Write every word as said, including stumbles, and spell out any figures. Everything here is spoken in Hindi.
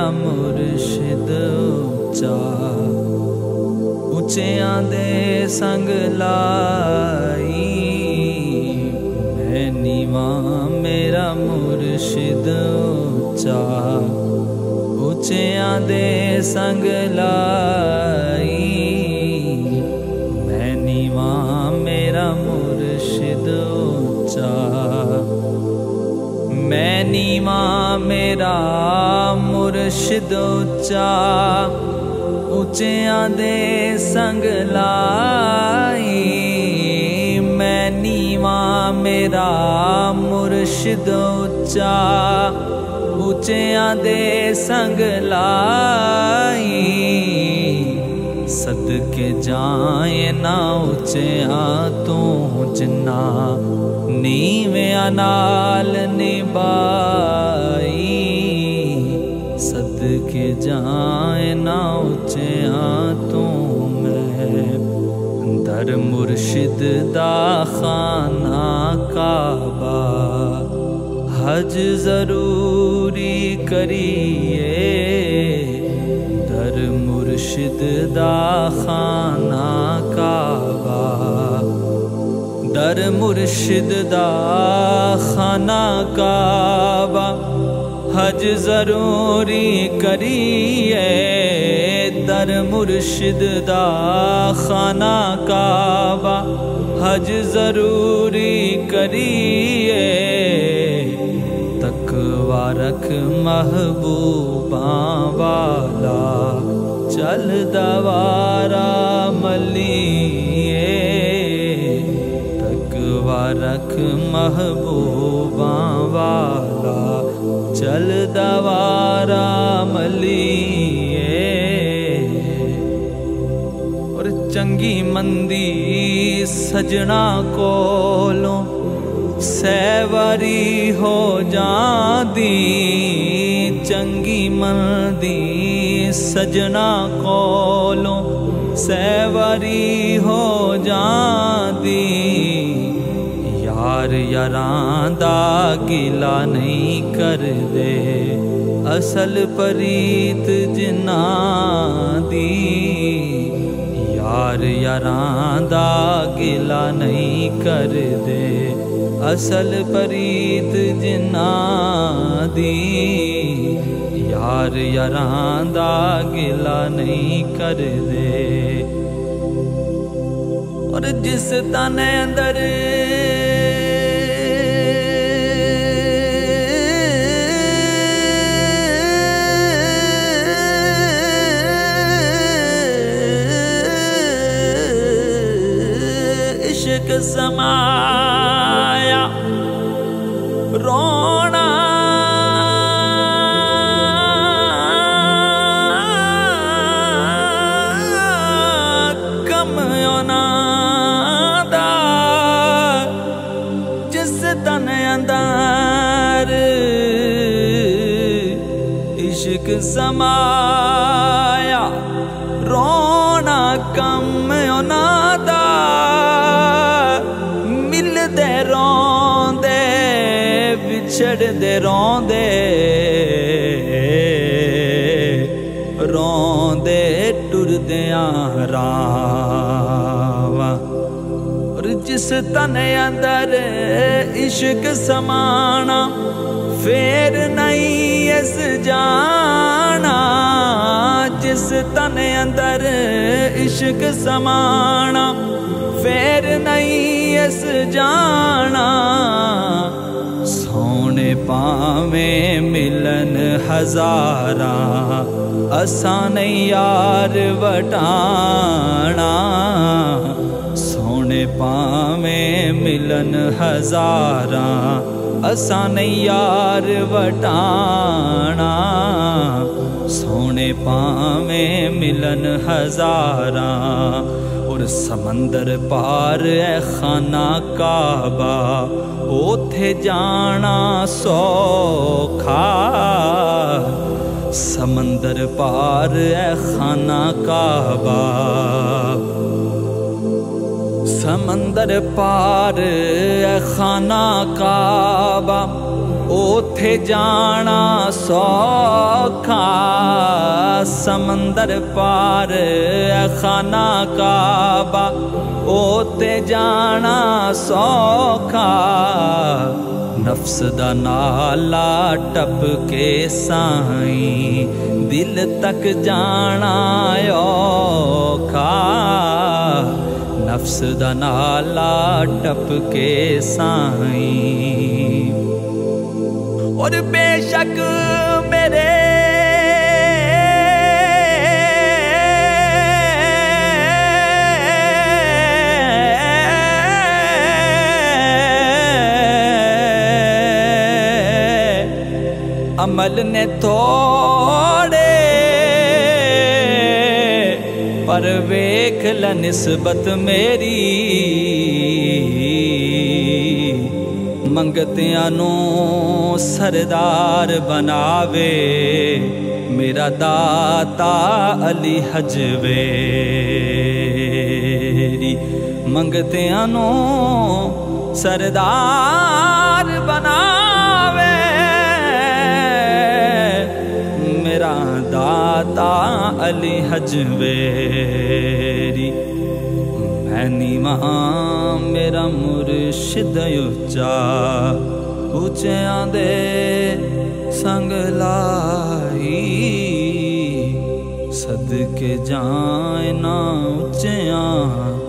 मुर्शिद उच्चा, उच्चियां दे संग लाई। मैं नीवा मेरा मुर्शिद उच्चा, उच्चियां दे संग लाई। मैं नीवा मेरा मुर्शिद उच्चा, मैं नीवा मेरा मुर्शिद उच्चा, उच्चियां दे संग लाई। मैं नीवा मेरा मुर्शिद उच्चा, उच्चियां दे संग लाई। सदके जाए ना उच्चियां तू जिन्ना नीवियां नाल निभाई। सदके जाए ना उच्चियां तू मैं दर मुर्शिद दा खाना काबा। हज जरूरी करिए दर मुर्शिद दा खाना काबा। दर मुर्शिद दा खाना काबा, हज जरूरी करिए दर मुर्शिद दा खाना काबा। हज जरूरी करिए तकवा रख महबूबा वाला। चल दवारा मलिए तकवा रख महबूबा वाला। चल दवारा मलिए और चंगी मंदी सजना कोलों सैवारी हो जाती। चंगी मंदी सजना कोलों सैवारी हो जाती। यार यारां दा गिला नहीं कर दे, असल परीत जिन्ना दी। यार यारां दा गिला नहीं कर दे, असल परीत जिन्ना दी। यार यारां दा गिला नहीं कर दे। और जिस तन अंदर इश्क समाया रोना कम होना दा। जिस तन अंदर इश्क समाया रोना कम होना दा। मिलदे रोंदे बिछड़दे रोंदे, रोंदे टुरदियां रावां। और जिस तन अंदर इश्क समाना फेर नहीं इस जाना। जिस तन अंदर इश्क समाना फेर नहीं इस जाना। सोने पावे मिलन हजारा, असा नहीं यार वटाना। सोने पावे मिलन हजारा, असा नहीं यार वटाना। सोने पावे मिलन हजारा। और समंदर पार है खाना काबा, ओथे जाना सौखा। समंदर पार है खाना काबा, समंदर पार है खाना काबा, ओथे जाना सौखा। समंदर पार है खाना काबा, ओथे जाना सौखा। नफ्स दा नाला टप के साईं दिल तक जाना औखा। नफ्स दा नाला टप के साईं। और बेशक मेरे अमल ने थोड़े, पर वेख ल निस्बत मेरी। मंगतियां नू सरदार बनावे मेरा दाता अली हजवेरी। मंगतियां नू सरदार बनावे मेरा दाता अली हजवेरी। मैं नीवा मेरा मुर्शिद उच्चा, ऊंचियां दे संग लाई। सदके जाए ना ऊंचियां